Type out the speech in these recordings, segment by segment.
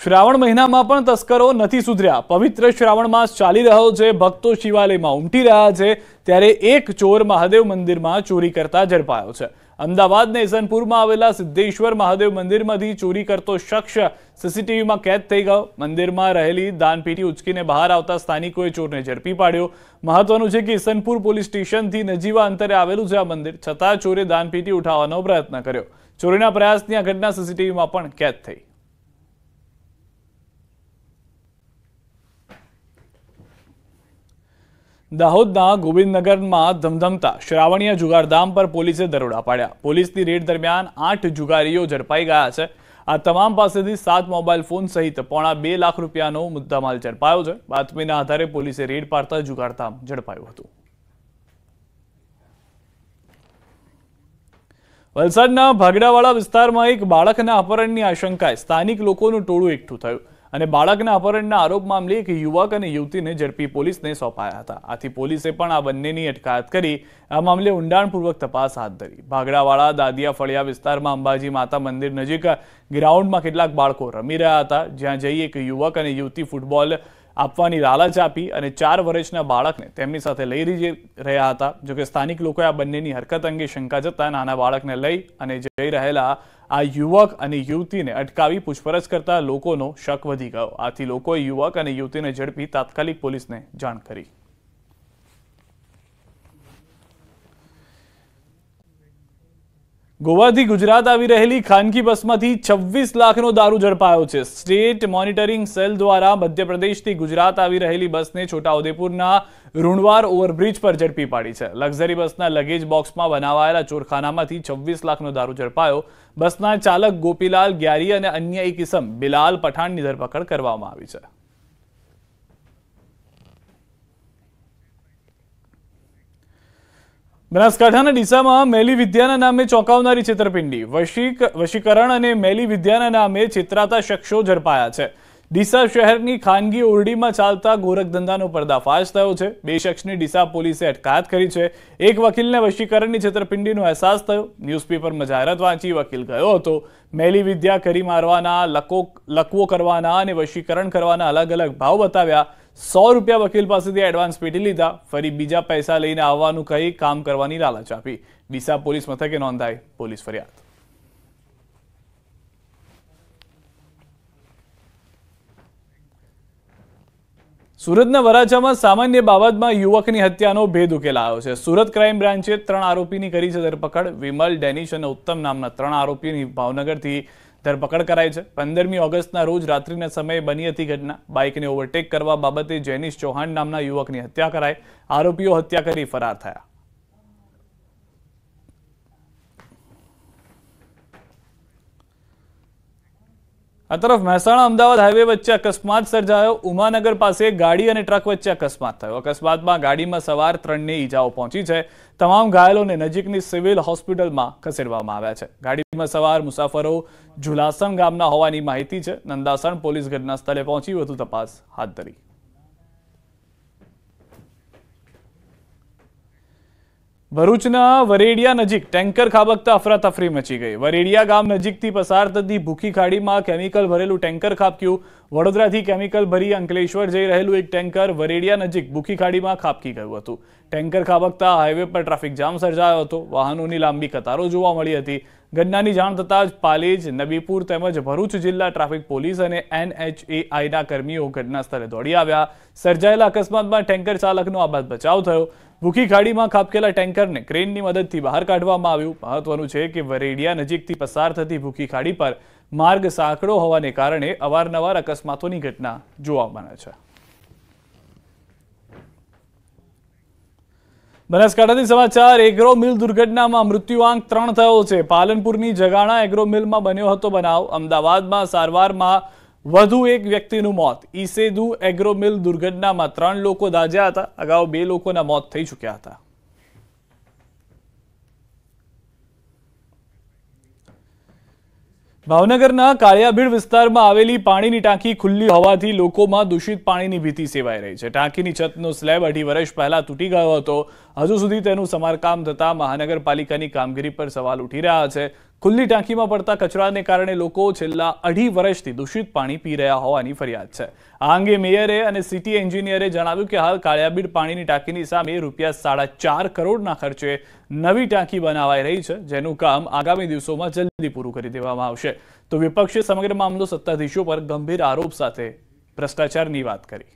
શ્રાવણ મહિનામાં પણ તસ્કરો નથી સુધર્યા। પવિત્ર શ્રાવણ માસ ચાલી રહ્યો છે, ભક્તો શિવાલયમાં ઉમટી રહ્યા છે, ત્યારે એક ચોર મહાદેવ મંદિરમાં ચોરી કરતા ઝડપાયો છે। અમદાવાદના ઈસનપુરમાં આવેલા સિદ્ધેશ્વર મહાદેવ મંદિરમાંથી ચોરી કરતો શખ્સ સીસીટીવીમાં કેદ થઈ ગયો। મંદિરમાં રહેલી દાનપેટી ઉચકીને બહાર આવતા સ્થાનિકોએ ચોરને ઝડપી પાડ્યો। મહત્વનું છે કે ઈસનપુર પોલીસ સ્ટેશનથી નજીવા અંતરે આવેલું છે આ મંદિર, છતાં ચોરે દાનપેટી ઉઠાવવાનો પ્રયત્ન કર્યો। ચોરીના પ્રયાસની આ ઘટના સીસીટીવીમાં પણ કેદ થઈ। દાહોદના ગોવિંદનગરમાં ધમધમતા શ્રાવણીય જુગારધામ પર પોલીસે દરોડા પાડ્યા। પોલીસની રેડ દરમિયાન 8 જુગારીઓ ઝડપાઈ ગયા છે। આ તમામ પાસેથી 7 મોબાઈલ ફોન સહિત ₹2.5 લાખ રૂપિયાનો મુદ્દામાલ ઝડપાયો છે। બાતમીના આધારે પોલીસે રેડ પાડતા જુગારધામ ઝડપાયું હતું। વલસાડના ભાગડાવાળા વિસ્તારમાં એક બાળકના અપહરણની આશંકાએ સ્થાનિક લોકોનું ટોળું એકઠું થયું અને બાળકના અપહરણના આરોપ મામલે એક યુવક અને યુવતીને ઝડપી પોલીસને સોંપાયા હતા। આથી પોલીસે પણ આ બંનેની અટકાયત કરી આ મામલે ઊંડાણપૂર્વક તપાસ હાથ ધરી। ભાગડાવાળા દાદિયા ફળિયા વિસ્તારમાં અંબાજી માતા મંદિર નજીક ગ્રાઉન્ડમાં કેટલાક બાળકો રમી રહ્યા હતા, જ્યાં જઈ એક યુવક અને યુવતી ફૂટબોલ આપવાની લાલચ આપી અને 4 વર્ષના બાળકને તેમની સાથે લઈ રહ્યા હતા। જોકે સ્થાનિક લોકોએ આ બંનેની હરકત અંગે શંકા જતા નાના બાળકને લઈ અને જઈ રહેલા આ યુવક અને યુવતીને અટકાવી પૂછપરછ કરતા લોકોનો શક વધી ગયો। આથી લોકોએ યુવક અને યુવતીને ઝડપી તાત્કાલિક પોલીસને જાણ કરી। ગોવાથી ગુજરાત આવી રહેલી ખાનગી બસમાંથી 26 લાખનો દારૂ ઝડપાયો છે। સ્ટેટ મોનિટરિંગ સેલ દ્વારા મધ્યપ્રદેશથી ગુજરાત આવી રહેલી બસને છોટાઉદેપુરના રૂણવાર ઓવરબ્રિજ પર ઝડપી પાડી છે। લક્ઝરી બસના લગેજ બોક્સમાં બનાવાયેલા ચોરખાનામાંથી 26 લાખનો દારૂ ઝડપાયો। બસના ચાલક ગોપીલાલ ગ્યારી અને અન્ય એક ઇસમ બિલાલ પઠાણની ધરપકડ કરવામાં આવી છે। બનાસકાંઠાના ડીસામાં મેલી વિદ્યાના નામે ચોંકાવનારી છેતરપિંડી। વશીકરણ અને મેલી વિદ્યાના નામે છેતરાતા શખ્સો ઝડપાયા છે। ડીસા શહેરની ખાનગી ઓરડીમાં ચાલતા ગોરખધંધાનો પર્દાફાશ થયો છે। 2 શખ્સની ડીસા પોલીસે અટકાયત કરી છે। એક વકીલને વશીકરણની છેતરપિંડીનો અહેસાસ થયો। ન્યૂઝપેપરમાં જાહેરાત વાંચી વકીલ ગયો હતો। મેલી વિદ્યા કરી મારવાના, લકવો કરવાના અને વશીકરણ કરવાના અલગ અલગ ભાવ બતાવ્યા। 100 રૂપિયા વકીલ પાસેથી એડવાન્સ પેટી લીધા, ફરી બીજા પૈસા લઈને આવવાનું કહી કામ કરવાની લાલચ આપી। ડીસા પોલીસ મથકે નોંધાઈ પોલીસ ફરિયાદ। સુરતના વરાછામાં સામાન્ય બાબતમાં યુવકની હત્યાનો ભેદ ઉકેલાયો છે। સુરત ક્રાઇમ બ્રાન્ચે 3 આરોપીની કરી છે ધરપકડ। વિમલ, ડેનિશ અને ઉત્તમ નામના 3 આરોપીની ભાવનગરથી ધરપકડ કરાઈ છે। 15મી ઓગસ્ટના રોજ રાત્રિના સમયે બની હતી ઘટના। બાઇકને ઓવરટેક કરવા બાબતે જેનિશ ચૌહાણ નામના યુવકની હત્યા કરાઈ। આરોપીઓ હત્યા કરી ફરાર થયા। આ તરફ મહેસાણા અમદાવાદ હાઈવે વચ્ચે અકસ્માત સર્જાયો। ઉમાનગર પાસે ગાડી અને ટ્રક વચ્ચે અકસ્માત થયો। અકસ્માતમાં ગાડીમાં સવાર 3ને ઈજાઓ પહોંચી છે। તમામ ઘાયલોને નજીકની સિવિલ હોસ્પિટલમાં ખસેડવામાં આવ્યા છે। ગાડીમાં સવાર મુસાફરો ઝુલાસણ ગામના હોવાની માહિતી છે। નંદાસણ પોલીસ ઘટના સ્થળે પહોંચી વધુ તપાસ હાથ ધરી। ભરૂચના વરેડિયા નજીક ટેન્કર ખાબકતા અફરાતફરી મચી ગઈ। વરેડિયા ગામ નજીકથી પસાર થતી ભૂખી ખાડીમાં કેમિકલ ભરેલું ટેન્કર ખાબક્યું। વડોદરાથી કેમિકલ ભરી અંકલેશ્વર જઈ રહેલું એક ટેન્કર વરેડિયા નજીક ભૂખી ખાડીમાં ખાબકી ગયું હતું। ટેન્કર ખાબકતા હાઈવે પર ટ્રાફિક જામ સર્જાયો હતો। વાહનોની લાંબી કતારો જોવા મળી હતી। ઘટનાની જાણ થતાં જ પાલેજ, નબીપુર તેમજ ભરૂચ જિલ્લા ટ્રાફિક પોલીસ અને NHAIના કર્મીઓ ઘટના સ્થળે દોડી આવ્યા। સર્જાયેલા અકસ્માતમાં ટેન્કર ચાલકનો આબાદ બચાવ થયો। ભૂખી ખાડીમાં ખાબકેલા ટેન્કરને ક્રેનની મદદથી બહાર કાઢવામાં આવ્યું। મહત્વનું છે કે વરેડિયા નજીકથી પસાર થતી ભૂખી ખાડી પર માર્ગ સાંકડો હોવાને કારણે અવારનવાર અકસ્માતોની ઘટના જોવા મળે છે। બનાસકાંઠાથી સમાચાર। એગ્રો મિલ દુર્ઘટનામાં મૃત્યુઆંક 3 થયો છે। પાલનપુરની જગાણા એગ્રો મિલમાં બન્યો હતો બનાવ। અમદાવાદમાં સારવારમાં વધુ એક વ્યક્તિનું મોત। ઈસેદુ એગ્રો મિલ દુર્ઘટનામાં 3 લોકો દાઝ્યા હતા। અગાઉ 2 લોકોના મોત થઈ ચૂક્યા હતા। ભાવનગરના કાળિયાભીડ વિસ્તારમાં આવેલી પાણીની ટાંકી ખુલ્લી હોવાથી લોકોમાં દૂષિત પાણીની ભીતિ સેવાઈ રહી છે। ટાંકીની છતનો સ્લેબ 2.5 વર્ષ પહેલા તૂટી ગયો હતો। હજુ સુધી તેનું સમારકામ થતા મહાનગરપાલિકાની કામગીરી પર સવાલ ઉઠી રહ્યા છે। ખુલ્લી ટાંકીમાં પડતા કચરાને કારણે લોકો છેલ્લા 2.5 વર્ષથી દૂષિત પાણી પી રહ્યા હોવાની ફરિયાદ છે। આ અંગે મેયરે અને સિટી એન્જિનિયરે જણાવ્યું કે હાલ કાળિયાબીડ પાણીની ટાંકીની સામે ₹4.5 કરોડના ખર્ચે નવી ટાંકી બનાવાઈ રહી છે, જેનું કામ આગામી દિવસોમાં જલ્દી પૂરું કરી દેવામાં આવશે। તો વિપક્ષે સમગ્ર મામલો સત્તાધીશો પર ગંભીર આરોપ સાથે ભ્રષ્ટાચારની વાત કરી।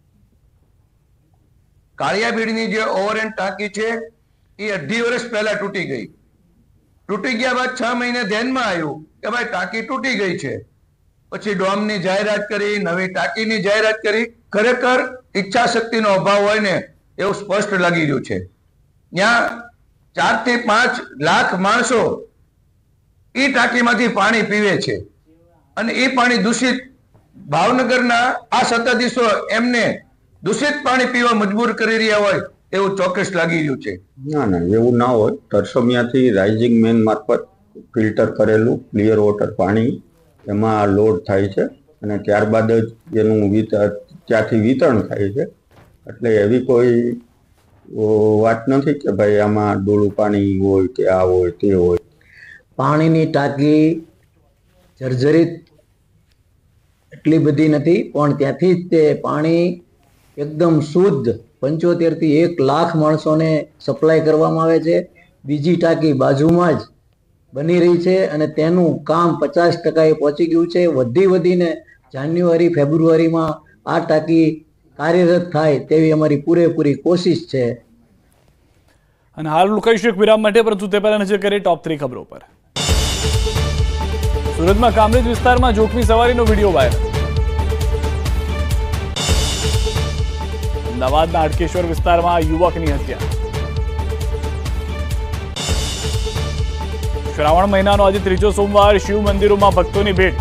કાળિયાબીડની જે ઓવરહેડ ટાંકી છે એ 2.5 વર્ષ પહેલા તૂટી ગઈ। તૂટી ગયા બાદ 6 મહિને ધ્યાનમાં આવ્યું કે ભાઈ ટાંકી તૂટી ગઈ છે, પછી ડોમની જાહેરાત કરી, નવી ટાંકીની જાહેરાત કરી। ખરેખર ઈચ્છા શક્તિનો અભાવ હોય ને એવું સ્પષ્ટ લાગી રહ્યું છે। ત્યાં 4 થી 5 લાખ માણસો એ ટાંકીમાંથી પાણી પીવે છે અને એ પાણી દૂષિત ભાવનગરના આ સત્તાધીશો એમને દૂષિત પાણી પીવા મજબૂર કરી રહ્યા હોય એવું ચોક્કસ લાગી રહ્યું છે। ના ના, એવું ના હોય। તરસમિયાથી રાઇઝિંગ મેન મારફત ફિલ્ટર કરેલું ક્લિયર વોટર પાણી એમાં લોડ થાય છે અને ત્યારબાદ જ એનું ત્યાંથી વિતરણ થાય છે। એટલે એવી કોઈ વાત નથી કે ભાઈ આમાં ડોળું પાણી હોય કે આ હોય તે હોય। પાણીની ટાંકી જર્જરિત એટલી બધી નથી, પણ ત્યાંથી જ તે પાણી એકદમ શુદ્ધ 75 થી 1 લાખ માણસોને સપ્લાય કરવામાં આવે છે। બીજી ટાંકી બાજુમાં જ બની રહી છે અને તેનું કામ 50% પહોંચી ગયું છે। વધીને જાન્યુઆરી ફેબ્રુઆરીમાં આ ટાંકી કાર્યરત થાય તેવી અમારી પૂરેપૂરી કોશિશ છે। અને હાલ રોકાઈશું એક વિરામ માટે, પરંતુ તે પહેલા નજર કરીએ ટોપ 3 ખબરો પર। સુરતમાં કામરેજ વિસ્તારમાં જોખમી સવારીનો વિડીયો વાયરલ। અમદાવાદના હાટકેશ્વર વિસ્તારમાં યુવકની હત્યા। શ્રાવણ મહિનાનો આજે ત્રીજો સોમવાર, શિવ મંદિરોમાં ભક્તોની ભેટ।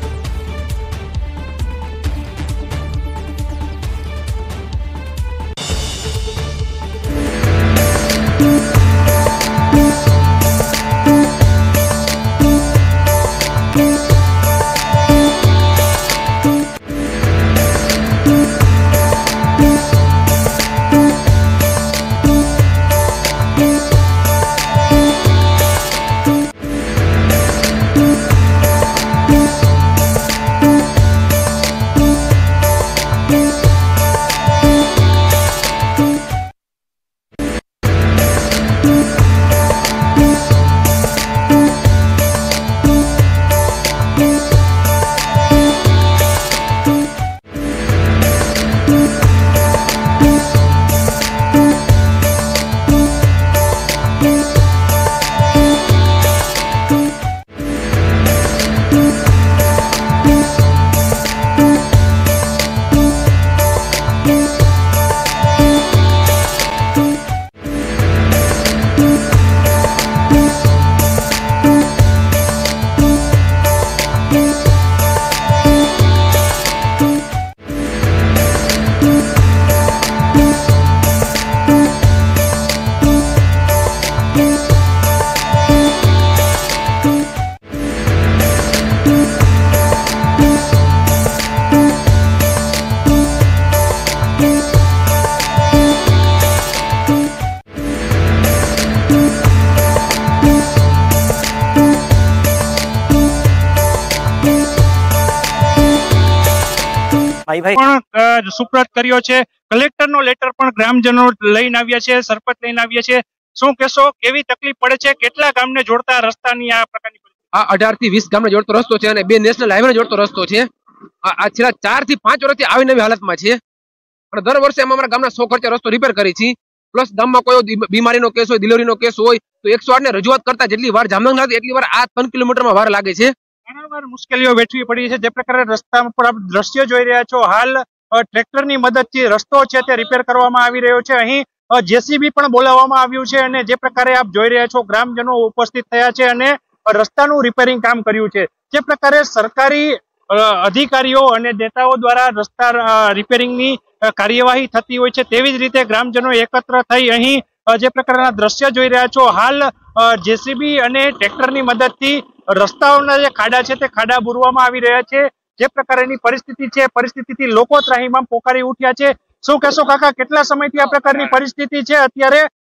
સુપ્રત કર્યો છે। કલેક્ટરનો લેટર પણ ગ્રામજનો લઈને આવ્યા છે, સરપંચ લઈને આવ્યા છે। શું કહેશો, કેવી તકલીફ પડે છે? કેટલા ગામને જોડતા રસ્તાની આ પ્રકારની આ 18 થી 20 ગામને જોડતો રસ્તો છે અને 2 નેશનલ હાઈવે જોડતો રસ્તો છે। આ છેલ્લા 4 થી 5 વર્ષથી આવી નવી હાલતમાં છે અને દર વર્ષે અમે અમારા ગામના 100 ખર્ચે રસ્તો રિપેર કરી છે। પ્લસ ગામમાં કોઈ બીમારીનો કેસ હોય, ડિલિવરીનો કેસ હોય તો 108 ને રજૂઆત કરતા જેટલી વાર જામનગર લાગે એટલી વાર આ 3 કિલોમીટરમાં વાર લાગે છે। ઘણીવાર મુશ્કેલીઓ વેઠવી પડી છે। જે પ્રકારે રસ્તા પર આપ દ્રશ્ય જોઈ રહ્યા છો, હાલ ટ્રેક્ટરની મદદથી રસ્તો છે તે રિપેર કરવામાં આવી રહ્યો છે। અહીં જેસીબી પણ બોલાવવામાં આવ્યું છે અને જે પ્રકારે આપ જોઈ રહ્યા છો, ગ્રામજનો ઉપસ્થિત થયા છે અને રસ્તાનું રિપેરિંગ કામ કર્યું છે। જે પ્રકારે સરકારી અધિકારીઓ અને નેતાઓ દ્વારા રસ્તા રિપેરિંગની કાર્યવાહી થતી હોય છે, તેવી જ રીતે ગ્રામજનો એકત્ર થઈ અહીં જે પ્રકારના દ્રશ્ય જોઈ રહ્યા છો, હાલ જેસીબી અને ટ્રેક્ટરની મદદથી રસ્તાઓના જે ખાડા છે તે ખાડા બુરવામાં આવી રહ્યા છે। જે પ્રકારની પરિસ્થિતિ છે, પરિસ્થિતિથી લોકો ત્રાહિમામ પોકારી ઉઠ્યા છે। શું કહેશો કાકા, કેટલા સમયથી આ પ્રકારની પરિસ્થિતિ છે અત્યારે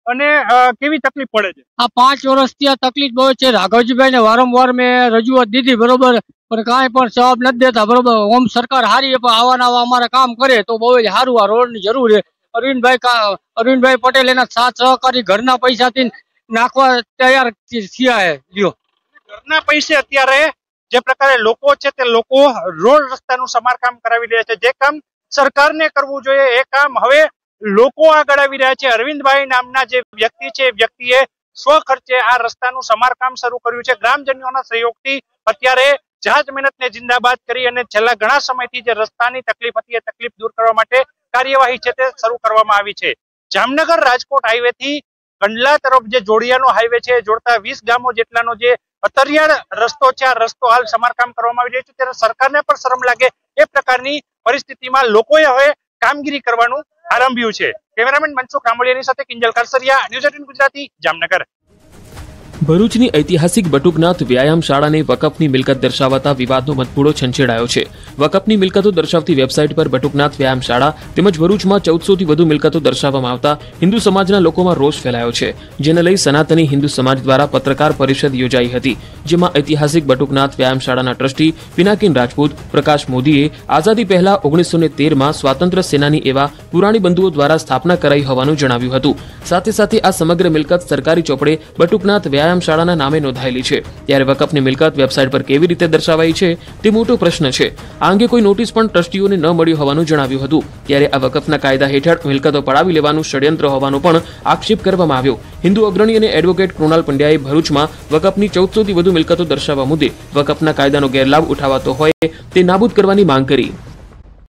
અને કેવી તકલીફ પડે છે? આ 5 વર્ષથી આ તકલીફ બહુ છે. રાઘવજીભાઈ ને વારંવાર મેં રજૂઆત દીધી, બરોબર, પણ કાંઈ પણ જવાબ નથી દેતા, બરોબર. ઓમ સરકાર હારી પણ આવા નવા અમારે કામ કરે તો બહુ જ સારું. આ રોડ ની જરૂર છે. અરવિંદભાઈ પટેલ એના સાથ સહકારી ઘરના પૈસાથી નાખવા તૈયાર થયા છે. લ્યો, ઘરના પૈસે અત્યારે જે પ્રકારે લોકો છે તે લોકો રોડ રસ્તાનું સમારકામ કરાવી રહ્યા છે. જે કામ સરકારને કરવું જોઈએ એ કામ હવે લોકો આગળ આવી રહ્યા છે. અરવિંદભાઈ નામના જે વ્યક્તિ છે, વ્યક્તિએ સ્વખર્ચે આ રસ્તાનું સમારકામ શરૂ કર્યું છે. ગ્રામજનોના સહયોગથી અત્યારે જહાજ મહેનતને જિંદાબાદ કરી અને છેલ્લા ઘણા સમયથી જે રસ્તાની તકલીફ હતી એ તકલીફ દૂર કરવા માટે કાર્યવાહી છે તે શરૂ કરવામાં આવી છે. જામનગર રાજકોટ હાઈવે થી કંડલા તરફ જે જોડિયાનો હાઈવે છે, જોડતા 20 ગામો જેટલાનો જે અતરિયાળ રસ્તો છે, આ રસ્તો હાલ સમારકામ કરવામાં આવી રહ્યો છે. ત્યારે સરકારને પણ શરમ લાગે એ પ્રકારની પરિસ્થિતિમાં લોકોએ હવે કામગીરી કરવાનું આરંભ્યું છે. કેમેરામેન મનસુખ કામળિયાની સાથે કિંજલ કરસરિયા, ન્યૂઝ 18 ગુજરાતી, જામનગર. ભરૂચની ઐતિહાસિક બટુકનાથ વ્યાયામ શાળાને વકફની મિલકત દર્શાવતા વિવાદનો મતપૂડો છંછેડાયો છે. વકફની મિલકતો દર્શાવતી વેબસાઇટ પર બટુકનાથ વ્યાયામ શાળા તેમજ ભરૂચમાં 1400 થી વધુ મિલકતો દર્શાવવામાં આવતા હિન્દુ સમાજના લોકોમાં રોષ ફેલાયો છે. જેને લઈ સનાતની હિન્દુ સમાજ દ્વારા પત્રકાર પરિષદ યોજાઈ હતી, જેમાં ઐતિહાસિક બટુકનાથ વ્યાયામ શાળાના ટ્રસ્ટી પિનાકિન રાજપૂત પ્રકાશ મોદીએ આઝાદી પહેલા 1913માં સ્વાતંત્ર્ય સેનાની એવા પુરાણી બંધુઓ દ્વારા સ્થાપના કરાઈ હોવાનું જણાવ્યું હતું. સાથે સાથે આ સમગ્ર મિલકત સરકારી ચોપડે બટુકનાથ વ્યાયામ શાળાના નામે નોંધાયેલી છે. ત્યારે વકફની મિલકત વેબસાઇટ પર કેવી રીતે દર્શાવાઈ છે તે મોટો પ્રશ્ન છે. આ અંગે કોઈ નોટિસ પણ ટ્રસ્ટીઓને ન મળી હોવાનું જણાવ્યું હતું. ત્યારે આ વકફના કાયદા હેઠળ મિલકતો પડાવી લેવાનું ષડયંત્ર હોવાનો પણ આક્ષેપ કરવામાં આવ્યો. હિન્દુ અગ્રણી અને એડવોકેટ કૃણાલ પંડ્યાએ ભરૂચમાં વકફની 1400 થી વધુ મિલકતો દર્શાવવા મુદ્દે વકફના કાયદાનો ગેરલાભ ઉઠાવાતો હોય તે નાબૂદ કરવાની માંગ કરી.